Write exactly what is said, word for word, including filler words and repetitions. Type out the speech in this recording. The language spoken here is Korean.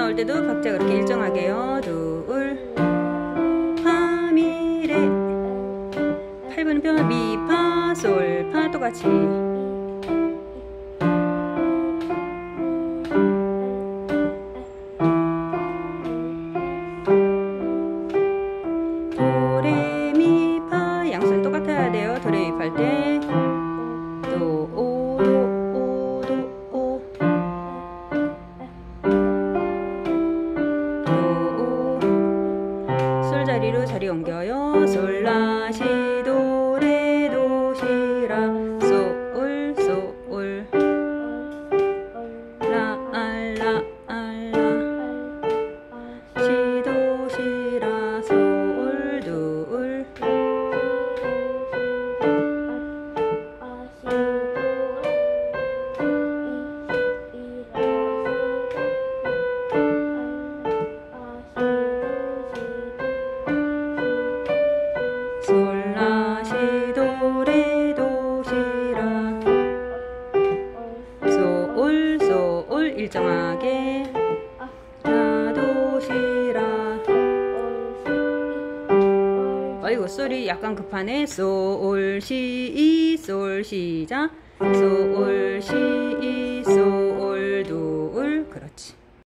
나올 때도 박자 그렇게 일정하게요. 둘, 파, 미, 레. 팔 분음표 미, 파, 솔, 파 똑같이. 도, 레, 미, 파. 양손 똑같아야 돼요. 도, 레, 미, 파 할 때. 도, 오, 도, 오, 도, 오. 도, 오. 솔 자리로 자리 옮겨요. 솔, 라, 시, 도, 레, 도, 시, 라. 솔, 솔. 라, 알, 라, 알, 라. 시, 도, 시, 라. 솔, 둘. 솔, 라, 시, 도, 레, 도, 시, 라. 솔, 솔 일정하게. 라, 도, 시, 라. 어이구 솔이 약간 급하네. 솔, 시, 이, 솔 시작. 솔, 시, 이